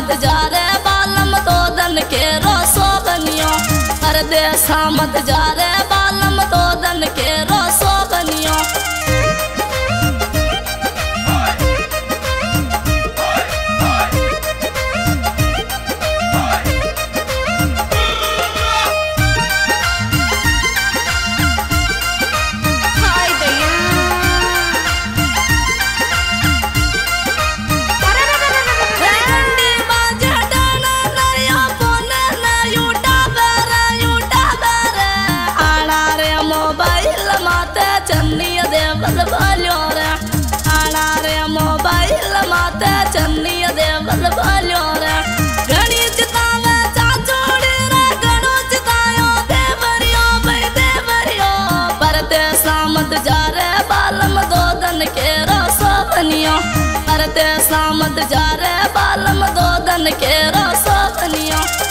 मत जा रे बालम दो दन के रोसो बनियो। परदेसा मत जा रे बालम दो दन के रोसो बनियो। चन्नी दे बल भालो रे आना रे मोबाइल माते चन्नी दे बल भालो रे। घणी चितावे चाचोड़ी रे घणो चितायो देवरियो भाई देवरियो। परदेसा मत जा रे बालम दो दन के रोसो बनियो। परदेसा मत जा रे बालम दो दन के रोसो बनियो।